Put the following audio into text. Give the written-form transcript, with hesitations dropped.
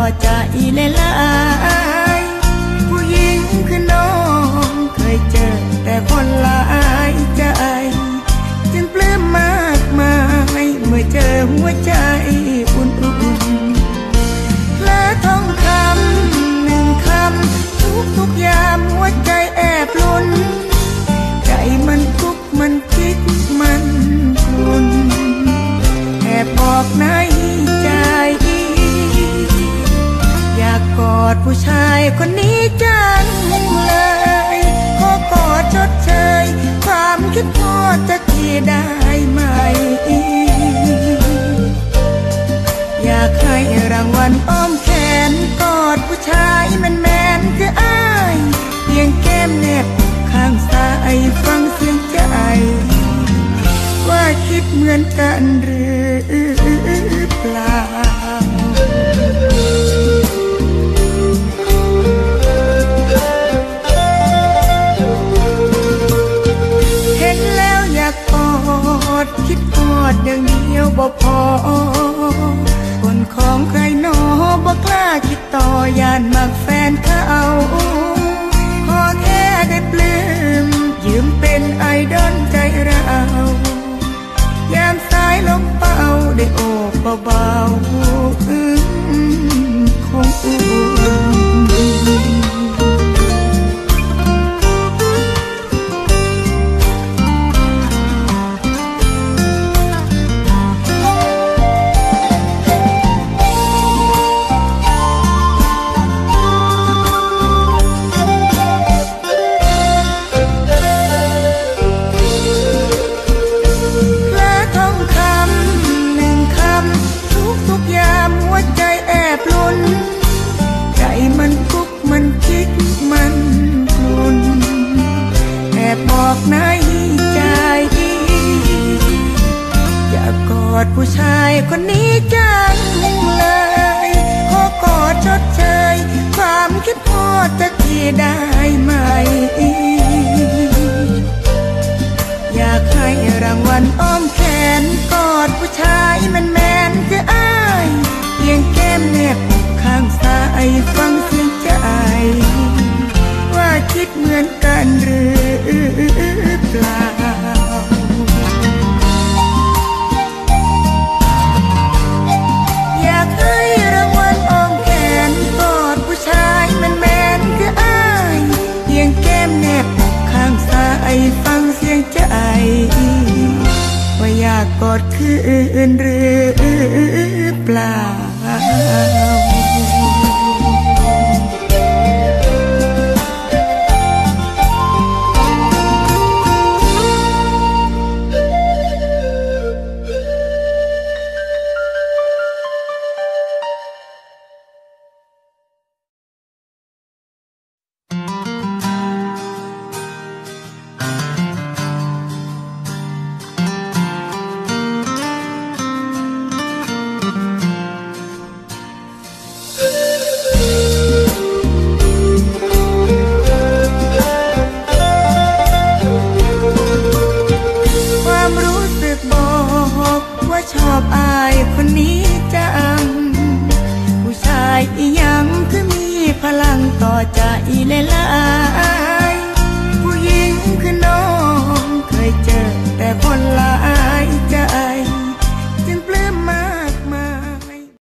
ใจหลายๆผู้หญิงคือน้องเคยเจอแต่คนหลายใจจึงปลื้มมากมายเมื่อเจอหัวใจอุ่นๆและท่องคำหนึ่งคำทุกยามหัวใจแอบลุ้นใจมันทุกข์มันคิดมันกลุ้นแอบบอกในใจอยากกอดผู้ชายคนนี้จังเลยขอกอดชดเชยความคิดทอดจะทีได้ไหมอยากให้รางวัลอ้อมแขนกอดผู้ชายแมนๆคืออ้ายเพียงแก้มแนบข้างซ้ายฟังเสียงใจว่าคิดเหมือนกันหรือเปล่าเห็นแล้วอยากกอดคิดกอดอย่างเดียวบ่พอคนของใครหนอบ่กล้าคิดต่อยานมักแฟนเขาขอแค่ได้ปลื้มยืมเป็นไอดอลใจเรายามสายลมเป่าได้โอบเบาๆคงอุ่นใจมันทุกข์มันคิดมันกลุ้นแอบบอกในใจอยากกอดผู้ชายคนนี้จังเลยขอกอดชดเชยความคิดทอดจะทีได้ไหมอยากให้รางวัลอ้อมแขนกอดผู้ชายแมนๆคืออ้ายเพียงแก้มแนบข้างซ้ายฟังเสียงใจว่าคิดเหมือนกันหรือเปล่าอยากให้รางวัลอ้อมแขนกอดผู้ชายแมนๆคืออ้ายเพียงแก้มแนบข้างซ้ายฟังเสียงใจว่าอยากกอดคืนหรือเปล่าชอบอายคนนี้จังผู้ชายอีหยังคือมีพลังต่อใจหลา